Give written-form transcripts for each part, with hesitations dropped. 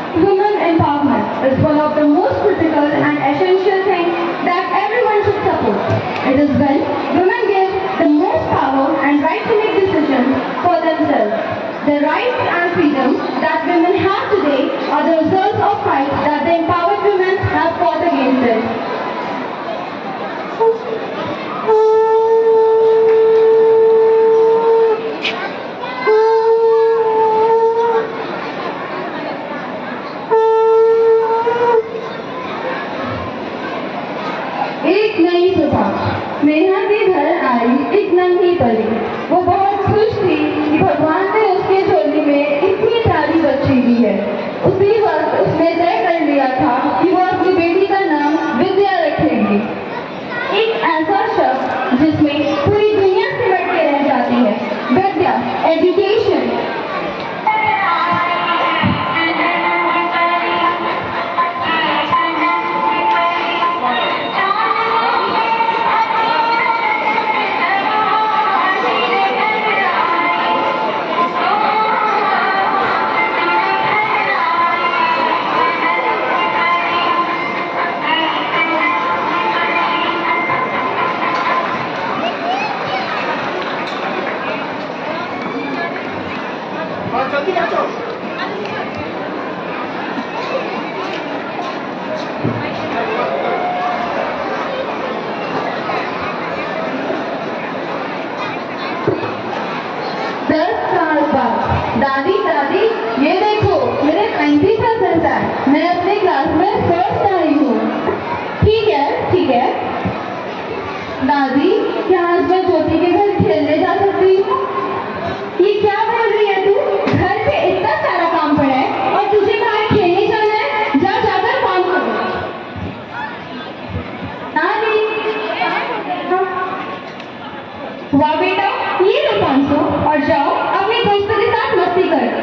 Women empowerment is one of the most critical and essential things that everyone should support. It is when women give the most power and right to make decisions for themselves. The rights and freedom that women have today are the results of fight that the empowered women have fought against it. एक नई सुबह नेहा के घर आई एक नन्ही परी। वो बहुत खुश थी कि भगवान ने उसके झोली में इतनी प्यारी बच्ची दी है। उसी वक्त उसने तय कर लिया था कि वो अपनी बेटी का नाम विद्या रखेगी। एक ऐसा शब्द जिसमें पूरी दुनिया सिमट के रह जाती है, विद्या, एजुकेशन। दादी दादी ये देखो मेरे 90% है, मैं अपने क्लास में फर्स्ट आई हूँ। ठीक है दादी, क्या आज मैं ज्योति के घर खेलने जा सकती हूँ? ये क्या बोल रही है तू? घर पे इतना सारा काम पड़ा है और तुझे बाहर खेलने जाना है? जा जाकर काम करो। दादी वाह बेटा, ये लो 500 और जाओ अपने दोस्तों के साथ मस्ती कर।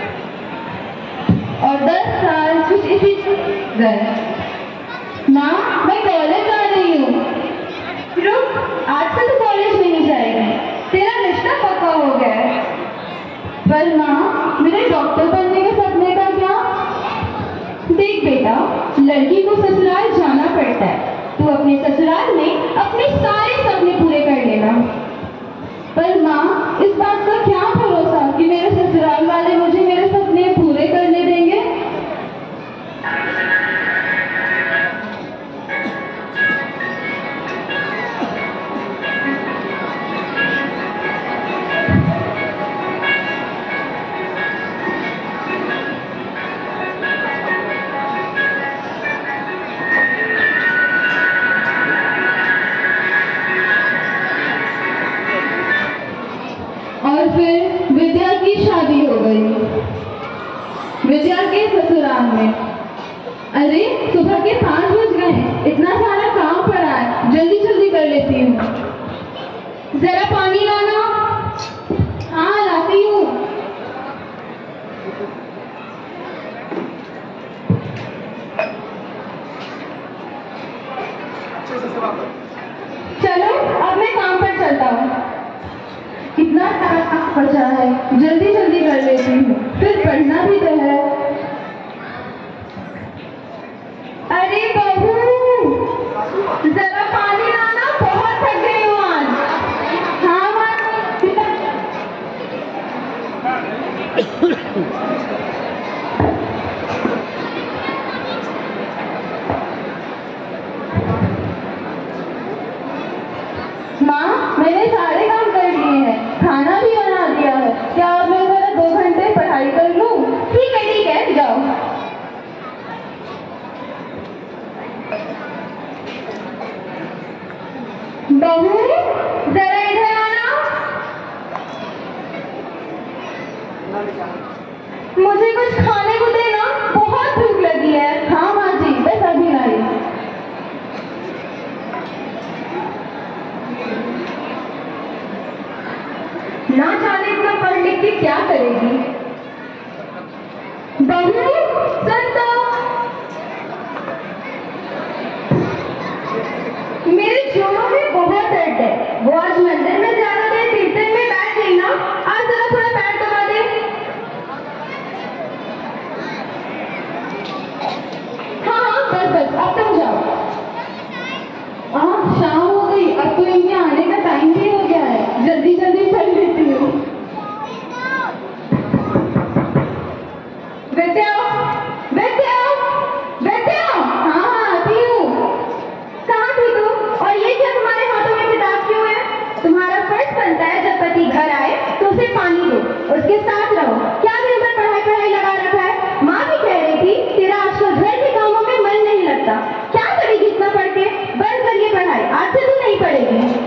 और 10 साल कुछ इसी गए। माँ मैं कॉलेज जा रही हूँ। रुक, आज से तो कॉलेज में नहीं जाएगी, तेरा रिश्ता पक्का हो गया है। पर माँ मेरे डॉक्टर बनने के सपने का क्या? देख बेटा, लड़की को ससुराल जाना पड़ता है, तू अपने ससुराल में अपने सारे सपने पूरे कर लेना। पर माँ इस बात का क्या भरोसा कि मेरे ससुराल वाले मुझे मेरे सपने पूरे करने देंगे? और फिर विद्या की शादी हो गई, विद्या के ससुराल में। अरे सुबह के 5 बज गए, इतना सारा काम पड़ा है, जल्दी जल्दी कर लेती हूँ। जरा पानी लाना। हाँ लाती हूँ। चलो अब मैं काम पर चलता हूँ। कितना सारा काम बचा है, जल्दी जल्दी कर लेती हूँ, फिर पढ़ना भी तो है। अरे बहू जरा पानी लाना, बहुत थक गई हूँ आज। हाँ माँ मैंने सारे काम कर लिए हैं, खाना भी बना दिया है। क्या अब मैं जरा 2 घंटे पढ़ाई कर लूँ? ठीक है जाओ। बहू जरा इधर आना। मुझे कुछ खाने को देना, बहुत भूख लगी है। हाँ माँ जी, बस अभी लाई। ना जाने इतना पढ़ लिख के क्या करेगी। बहू सुन तो, मेरे जोड़ों में बहुत दर्द है। वो आज मंदिर में ज्यादा देर कीर्तन में बैठ गई ना, आज जरा थोड़ा पैर दबा दे। बस अब तुम जाओ। शाम हो गई, अब तो इनके आने का टाइम भी हो गया है, जल्दी जल्दी चल लेती हूँ। विद्या, विद्या, विद्या, हाँ आती हूँ। कहाँ थी तू? और ये क्या तुम्हारे हाथों में किताब क्यों है? तुम्हारा फर्ज बनता है जब पति घर आए तो उसे पानी दो, उसके साथ रहो। क्या दिन भर पढ़ाई पढ़ाई लगा रखा है? माँ भी कह रही थी तेरा आजकल घर के कामों में मन नहीं लगता। क्या करेगी इतना पढ़ के? बंद करिए पढ़ाई, आज से तू नहीं पढ़ेगी।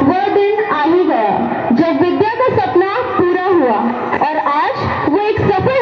जब विद्या का सपना पूरा हुआ और आज वो एक सफल